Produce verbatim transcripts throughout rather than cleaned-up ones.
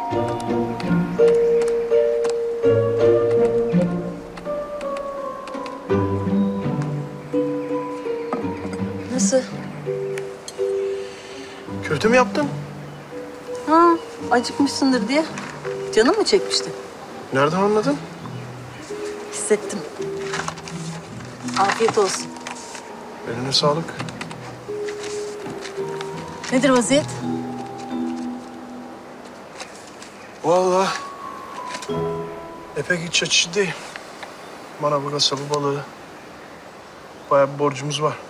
Nasıl? Köfte mi yaptın? Ha, acıkmışsındır diye. Canım mı çekmişti? Nereden anladın? Hissettim. Afiyet olsun. Eline sağlık. Nedir vaziyet? Vallahi epey iç açıcı değil. Manavı, kasabı, balığı. Bayağı bir borcumuz var.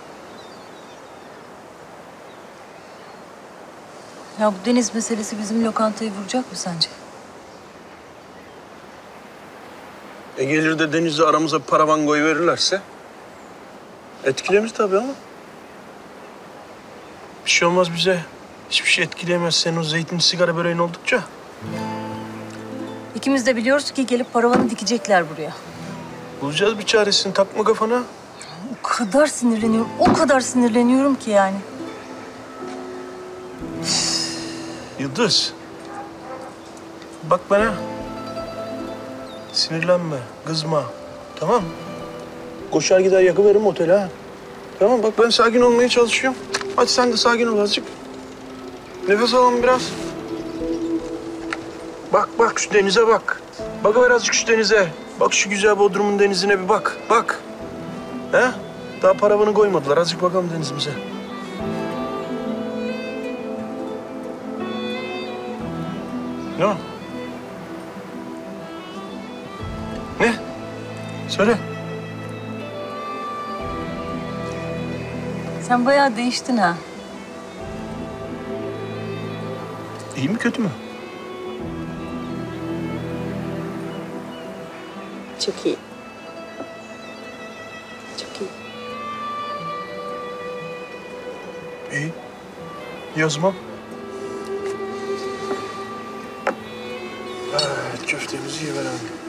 Ya bu deniz meselesi bizim lokantayı vuracak mı sence? E gelir de denizle aramıza bir paravan koyuverirlerse etkilemez tabii ama. Bir şey olmaz bize. Hiçbir şey etkileyemez senin o zeytinli sigara böreğin oldukça. İkimiz de biliyoruz ki gelip paravanı dikecekler buraya. Bulacağız bir çaresini, takma kafana. O kadar sinirleniyorum, o kadar sinirleniyorum ki yani. Yıldız. Bak bana. Sinirlenme, kızma. Tamam mı? Koşar gider yakıveririm otele ha. Tamam bak ben sakin olmaya çalışıyorum. Hadi sen de sakin ol azıcık. Nefes alalım biraz. Bak bak şu denize bak. Bakıver azıcık şu denize. Bak şu güzel Bodrum'un denizine bir bak. Bak. He? Daha paravanı koymadılar. Azıcık bakalım denizimize. Ne o? Ne? Söyle. Sen bayağı değiştin ha. İyi mi kötü mü? Çok iyi. Çok iyi. İyi. İyi o zaman. Evet, köftemizi yiyiverelim.